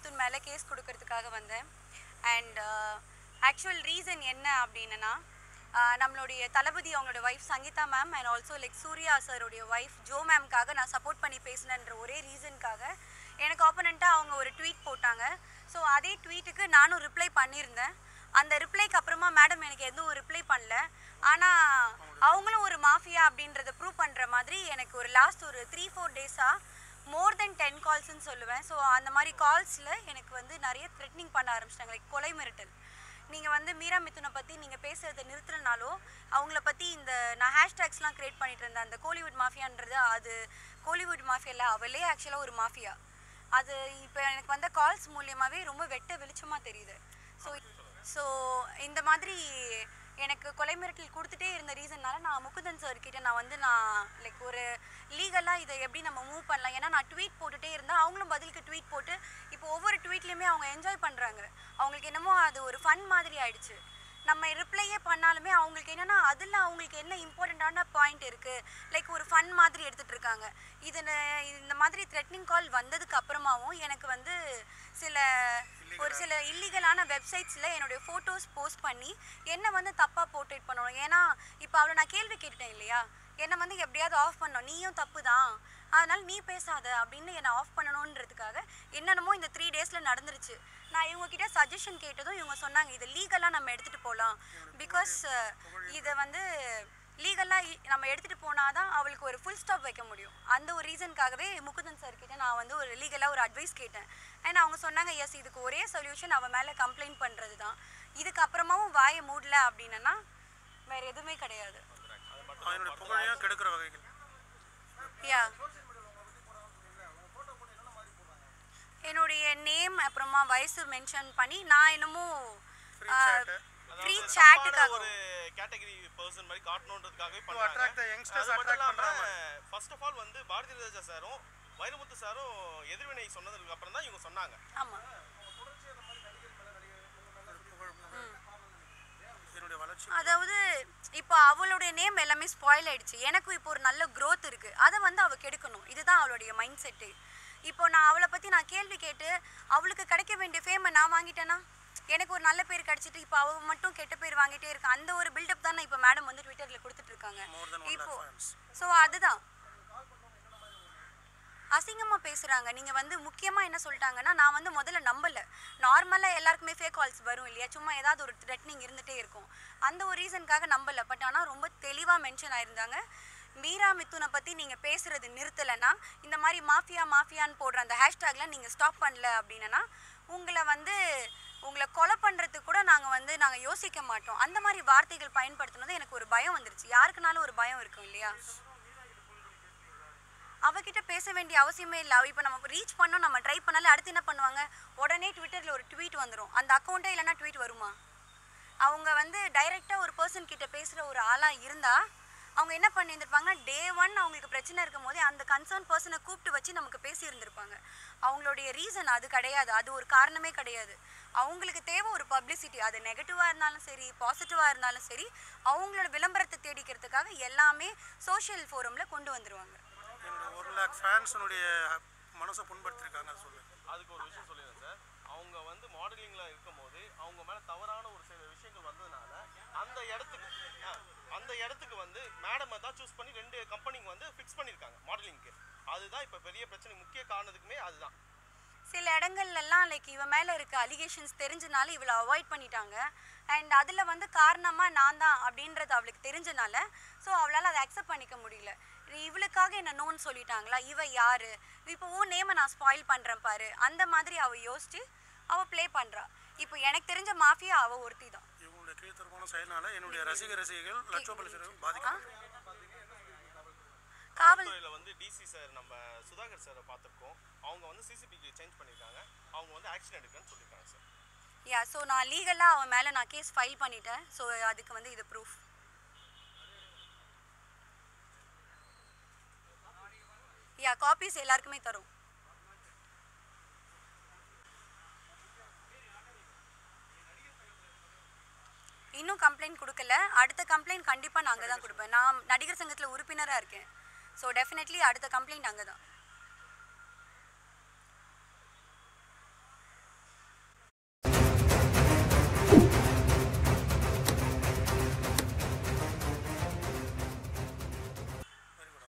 மிதுன் மேலே கேஸ் கொடுக்கறதுக்காக வந்தேன். அண்ட் ஆக்சுவல் ரீசன் என்ன அப்படின்னா, நம்மளுடைய தளபதி அவங்களோட wife Sangeetha ma'am and also like Suriya சாரோடைய ஒய்ஃப் ஜோ மேம்காக நான் சப்போர்ட் பண்ணி பேசினேன்ற ஒரே ரீசனுக்காக எனக்கு ஆப்போனண்ட்டாக அவங்க ஒரு ட்வீட் போட்டாங்க. ஸோ அதே ட்வீட்டுக்கு நானும் ரிப்ளை பண்ணியிருந்தேன். அந்த ரிப்ளைக்கு அப்புறமா மேடம் எனக்கு எதுவும் ரிப்ளை பண்ணல. ஆனால் அவங்களும் ஒரு மாஃபியா அப்படின்றத ப்ரூவ் பண்ணுற மாதிரி எனக்கு ஒரு லாஸ்ட் ஒரு 3-4 டேஸாக மோர் தென் 10 கால்ஸ்ன்னு சொல்லுவேன். ஸோ அந்த மாதிரி கால்ஸில் எனக்கு வந்து நிறைய த்ரெட்னிங் பண்ண ஆரம்பிச்சிட்டாங்க. லைக் கொலை மிரட்டல். நீங்கள் வந்து மீரா மிதுனை பற்றி நீங்கள் பேசுகிறத நிறுத்துறனாலோ அவங்கள பற்றி இந்த நான் ஹேஷ்டேக்ஸ்லாம் க்ரியேட் பண்ணிட்டு இருந்தேன். அந்த கோலிவுட் மாஃபியான்றது அது கோலிவுட் மாஃபியா இல்லை, அவளே ஆக்சுவலாக ஒரு மாஃபியா. அது இப்போ எனக்கு வந்த கால்ஸ் மூலியமாகவே ரொம்ப வெட்ட வெளிச்சமாக தெரியுது. ஸோ இந்த மாதிரி எனக்கு கொலை மிரட்டல் கொடுத்துட்டே இருந்த ரீசன்னால நான் முகுந்தன் சார்கிட்ட நான் லைக் ஒரு லீகலாக இதை எப்படி நம்ம மூவ் பண்ணலாம். ஏன்னா நான் ட்வீட் போட்டுகிட்டே இருந்தேன், அவங்களும் பதிலுக்கு ட்வீட் போட்டு இப்போ ஒவ்வொரு ட்வீட்லேயுமே அவங்க என்ஜாய் பண்ணுறாங்க. அவங்களுக்கு என்னமோ அது ஒரு ஃபன் மாதிரி ஆயிடுச்சு. நம்ம ரிப்ளையே பண்ணாலுமே அவங்களுக்கு என்னென்னா அதில் அவங்களுக்கு என்ன இம்பார்ட்டண்ட்டான பாயிண்ட் இருக்குது, லைக் ஒரு ஃபன் மாதிரி எடுத்துகிட்டு இருக்காங்க. இந்த மாதிரி த்ரெட்னிங் கால் வந்ததுக்கு அப்புறமாவும் எனக்கு வந்து ஒரு சில இல்லீகலான வெப்சைட்ஸில் என்னுடைய ஃபோட்டோஸ் போஸ்ட் பண்ணி என்னை வந்து தப்பாக போர்ட்ரேட் பண்ணணும். ஏன்னா இப்போ அவளை நான் கேள்வி கேட்டுட்டேன் இல்லையா, என்னை வந்து எப்படியாவது ஆஃப் பண்ணணும், நீயும் தப்பு தான், அதனால் நீ பேசாத அப்படின்னு என்னை ஆஃப் பண்ணணுன்றதுக்காக என்னென்னமோ இந்த 3 டேஸில் நடந்துருச்சு. நான் இவங்ககிட்ட சஜஷன் கேட்டதும் இவங்க சொன்னாங்க இதை லீகலாக நம்ம எடுத்துகிட்டு போகலாம். பிகாஸ் இதை வந்து லீகலாக நம்ம எடுத்துகிட்டு போனால் தான் அவளுக்கு ஒரு ஃபுல் ஸ்டாப் வைக்க முடியும். அந்த ஒரு ரீசனுக்காகவே முகுந்தன் சார்கிட்ட நான் வந்து ஒரு லீகலாக ஒரு அட்வைஸ் கேட்டேன். அண்ட் அவங்க சொன்னாங்க எஸ் இதுக்கு ஒரே சொல்யூஷன் அவன் மேலே கம்ப்ளைண்ட் பண்ணுறது தான். இதுக்கப்புறமாவும் வாயை மூடல அப்படின்னா வேறு எதுவுமே கிடையாது. யா என்னுடைய நேம் அப்புறமா வயசு மென்ஷன் பண்ணி நான் என்னமோ ஃப்ரீ சாட்டுக்காக ஒரு கேட்டகரி பர்சன் மாதிரி காட்டணும்ன்றதுக்காகவே பண்றாங்க. ஃபர்ஸ்ட் ஆஃப் ஆல் வந்து பாரதி ராஜா சாரும் வைரமுத்து சாரும் எதிர்வினை சொன்னதுக்கு அப்புறம் தான் இவங்க சொன்னாங்க. ஆமா அதாவது இப்போ அவளுடைய நேம் எல்லாமே ஸ்பாயில் ஆயிடுச்சு. எனக்கும் இப்போ ஒரு நல்ல க்ரோத் இருக்கு, அதை வந்து அவ கெடுக்கணும். இதுதான் அவளுடைய மைண்ட் செட்டு. இப்போ நான் அவளை பற்றி நான் கேள்வி கேட்டு அவளுக்கு கிடைக்க வேண்டிய ஃபேமை நான் வாங்கிட்டேன்னா எனக்கு ஒரு நல்ல பேர் கிடைச்சிட்டு இப்போ அவ மட்டும் கெட்ட பேர் வாங்கிட்டே இருக்கு. அந்த ஒரு பில்டப் தானே இப்போ மேடம் வந்து ட்விட்டரில் கொடுத்துட்டு இருக்காங்க. இப்போ ஸோ அதுதான் அசிங்கமாக பேசுகிறாங்க. நீங்கள் வந்து முக்கியமாக என்ன சொல்லிட்டாங்கன்னா, நான் வந்து முதல்ல நம்பலை. நார்மலாக எல்லாருக்குமே ஃபேக் கால்ஸ் வரும் இல்லையா, சும்மா ஏதாவது ஒரு த்ரெட்னிங் இருந்துகிட்டே இருக்கும். அந்த ஒரு ரீசனுக்காக நம்பலை. பட் ஆனால் ரொம்ப தெளிவாக மென்ஷன் ஆயிருந்தாங்க, மீரா மிதுனை பற்றி நீங்கள் பேசுகிறது நிறுத்தலைன்னா, இந்த மாதிரி மாஃபியான்னு போடுற அந்த ஹேஷ்டேக்லாம் நீங்கள் ஸ்டாப் பண்ணல அப்படின்னா உங்களை கொலை பண்ணுறதுக்கு கூட நாங்கள் யோசிக்க மாட்டோம். அந்த மாதிரி வார்த்தைகள் பயன்படுத்தினது எனக்கு ஒரு பயம் வந்துருச்சு. யாருக்குனாலும் ஒரு பயம் இருக்கும் இல்லையா. அவகிட்ட பேச வேண்டிய அவசியமே இல்லை. இப்போ நம்ம ரீச் பண்ணோம், நம்ம ட்ரை பண்ணாலே அடுத்து என்ன பண்ணுவாங்க, உடனே ட்விட்டரில் ஒரு ட்வீட் வந்துடும். அந்த அக்கௌண்ட்டே இல்லைன்னா ட்வீட் வருமா? அவங்க வந்து டைரெக்டாக ஒரு பர்சன் கிட்ட பேசுகிற ஒரு ஆளாக இருந்தால் அவங்க என்ன பண்ணியிருந்திருப்பாங்கன்னா, டே 1 அவங்களுக்கு பிரச்சனை இருக்கும் போதே அந்த கன்சர்ன் பர்சனை கூப்பிட்டு வச்சு நமக்கு பேசியிருந்திருப்பாங்க. அவங்களுடைய ரீசன் அது கிடையாது, அது ஒரு காரணமே கிடையாது. அவங்களுக்கு தேவை ஒரு பப்ளிசிட்டி. அது நெகட்டிவாக இருந்தாலும் சரி, பாசிட்டிவாக இருந்தாலும் சரி, அவங்களோட விளம்பரத்தை தேடிக்கிறதுக்காக எல்லாமே சோஷியல் ஃபோரமில் கொண்டு வந்துடுவாங்க. 1 lakh ஃபேன்ஸுடைய மனசை புண்படுத்திருக்காங்க. அதுக்கு ஒரு விஷயம் சொல்லிடுறேன் சார். அவங்க வந்து மாடலிங்கில் இருக்கும் போது அவங்க மேலே தவறான ஒரு சில விஷயங்கள் வந்ததுனால அந்த இடத்துக்கு வந்து மேடமை தான் சூஸ் பண்ணி 2 கம்பெனிங்க வந்து ஃபிக்ஸ் பண்ணியிருக்காங்க மாடலிங்க்கு. அதுதான் இப்போ பெரிய பிரச்சனை, முக்கிய காரணத்துக்குமே அதுதான். சில இடங்கள்லாம் லைக் இவன் மேலே இருக்க அலிகேஷன்ஸ் தெரிஞ்சனால இவளை அவாய்ட் பண்ணிட்டாங்க. அண்ட் அதில் வந்து காரணமாக நான் தான் அப்படின்றது அவளுக்கு தெரிஞ்சனால ஸோ அவளால் அதை அக்செப்ட் பண்ணிக்க முடியல. இவளுக்காக என்ன நோன்னு சொல்லிட்டாங்களா, இவ யாரு, இப்போ நேமை நான் ஸ்பாயில் பண்ணுறேன் பாரு, அந்த மாதிரி அவள் யோசிச்சு அவள் ப்ளே பண்ணுறா. இப்போ எனக்கு தெரிஞ்ச மாஃபியா அவள் ஒருத்தி தான். இவங்களுடைய கீழ்த்தரமான செயல்னால என்னுடைய ரசிகர்கள் லட்சோபலட்சம் பாதிக்கப்பட்டாங்க. காவல்துறையில் வந்து டிசி சார் நம்ம சுதாகர் சாரை பார்த்துருக்கோம். அவங்க வந்து சிசிபிக்கு சேஞ்ச் பண்ணியிருக்காங்க. அவங்க வந்து ஆக்ஷன் எடுக்கணும்னு சொல்லியிருக்காங்க சார். யா ஸோ நான் லீகலாக அவன் மேலே நான் கேஸ் ஃபைல் பண்ணிட்டேன். ஸோ அதுக்கு வந்து இது ப்ரூஃப். யா காப்பீஸ் எல்லாருக்குமே தரும். இன்னும் கம்ப்ளைண்ட் கொடுக்கல. அடுத்த கம்ப்ளைண்ட் கண்டிப்பாக நான் அங்கே தான் கொடுப்பேன். நான் நடிகர் சங்கத்தில் உறுப்பினராக இருக்கேன். ஸோ டெஃபினெட்லி அடுத்த கம்ப்ளைண்ட் அங்கே தான்.